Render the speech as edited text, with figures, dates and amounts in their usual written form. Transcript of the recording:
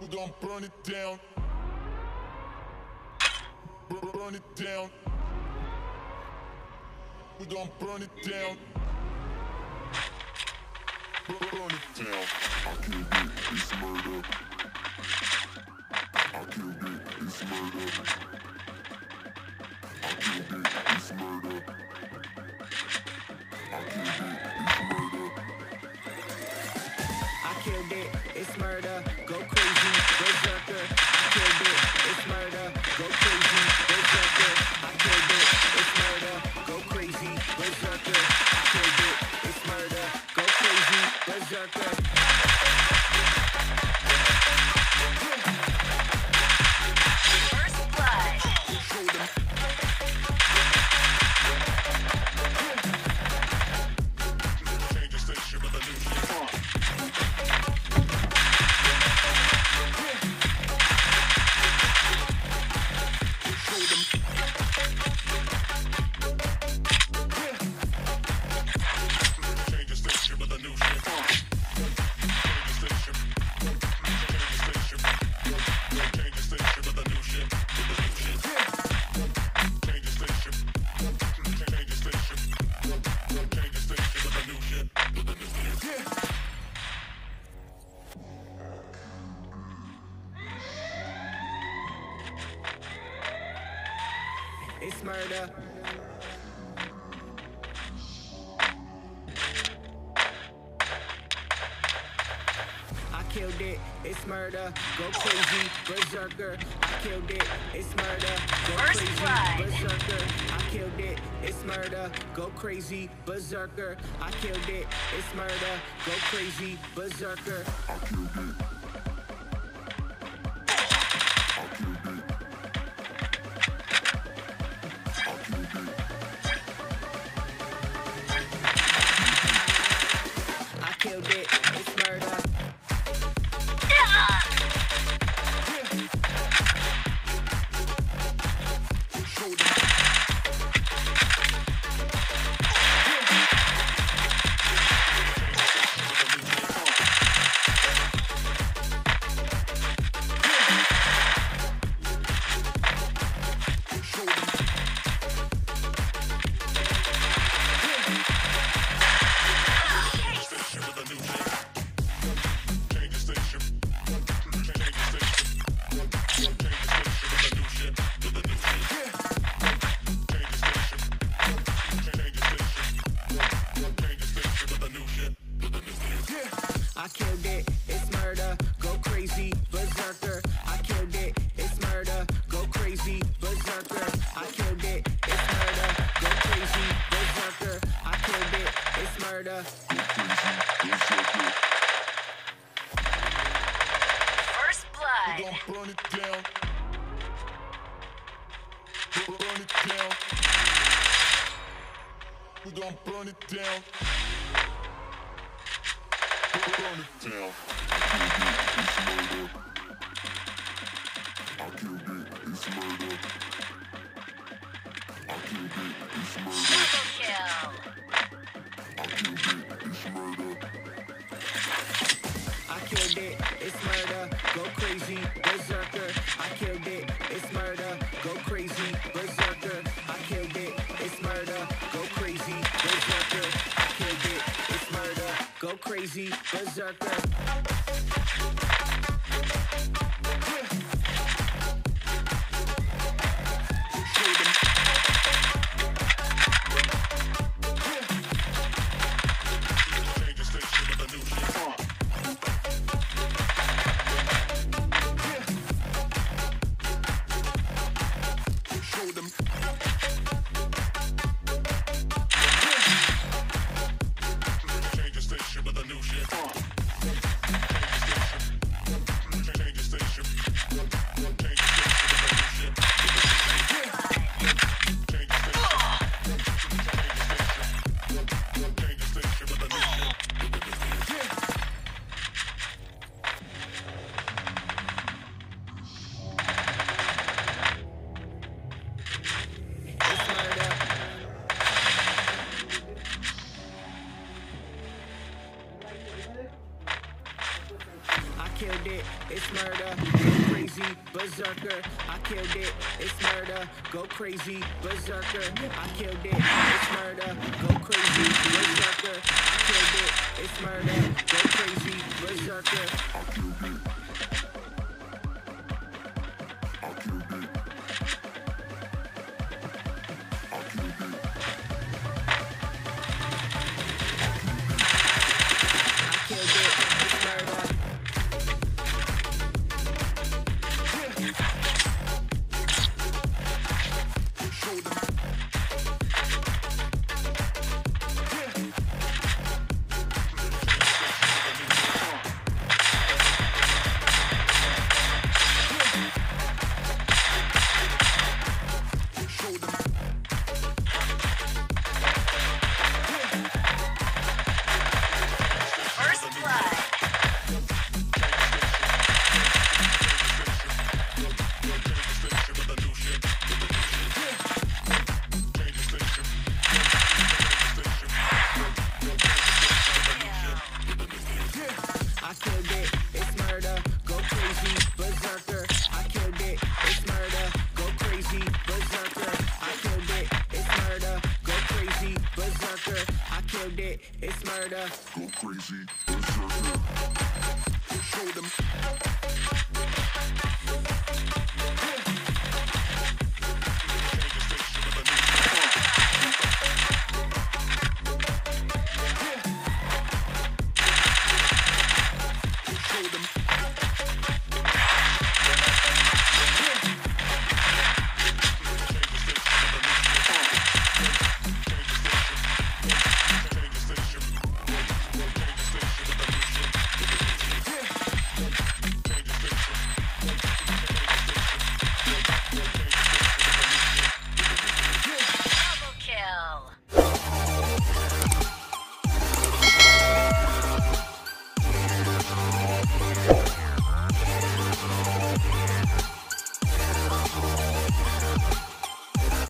gon' burn it down. Burn it down. We gon' burn it down. Burn it down. I killed it, it's murder. I killed it, it's murder. I killed it, it's murder. I killed it, it's murder. I killed it, it's murder. Go crazy, berserker. I killed it, it's murder. Go crazy, berserker. I killed it, it's murder. Go crazy, berserker. I killed it, it's murder. Go crazy, berserker. First blood. Change the station with a new shit. Change the station with a new shit. Change the station with a new shit. Change the station. Change the station. Change the station with a new shit. It's murder. I killed it, it's murder. Go crazy, berserker. I killed it, it's murder. Go First crazy, blood. berserker. I killed it, it's murder. Go crazy, berserker. I killed it, it's murder. Go crazy, berserker. I killed it. I killed it. I killed it. I killed it, it's murder. I killed it, it's murder. Go crazy, berserker. I killed it, it's murder. Go crazy, berserker. I killed it, it's murder. Go crazy, berserker. I killed it, it's murder. First blood. We gon' burn it down. Burn it down. We gon' burn it down. Burn it down. I killed it, it's murder. I killed it, it's murder. Double kill. I killed it, it's murder. I killed it, it's murder. Go crazy, berserker. I killed it, it's murder. Go crazy, berserker. I killed it, it's murder. Go crazy, berserker. I killed it, it's murder. Go crazy, berserker. Change the station with a new shit. Show them. Change the station with a new shit. Change the station. Change the station. Change the station with a new shit. Change the station. Change the station with a new shit. it's murder. Go crazy, berserker. I killed it, it's murder. Go crazy, berserker. I killed it, it's murder. Go crazy, berserker. I killed it, it's murder. Go crazy, berserker. First blood. I killed it, it's murder. Go crazy, berserker. I killed it, it's murder. Go crazy, berserker. I killed it, it's murder. Go crazy, berserker. I killed it, it's murder. Go crazy, berserker. Show them.